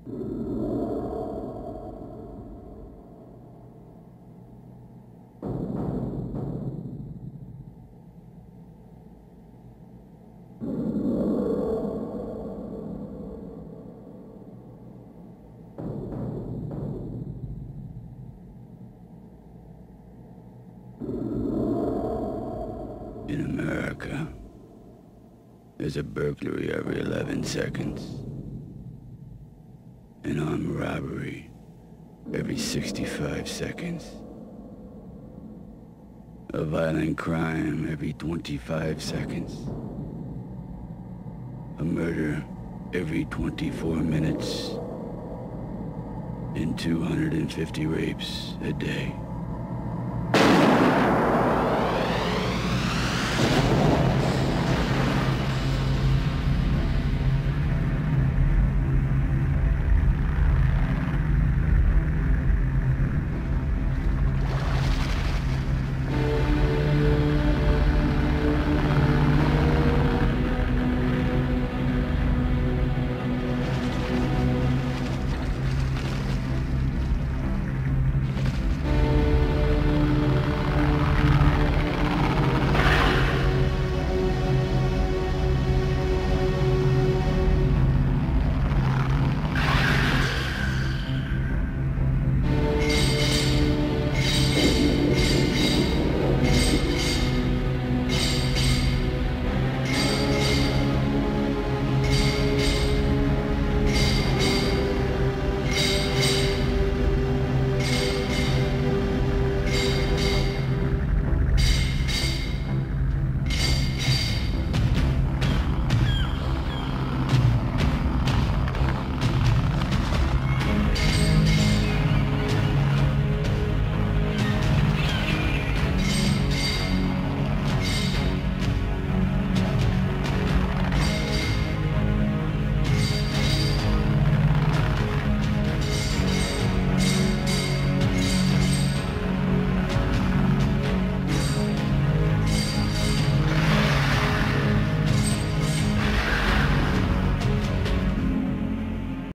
In America, there's a burglary every 11 seconds. An armed robbery every 65 seconds. A violent crime every 25 seconds. A murder every 24 minutes. And 250 rapes a day.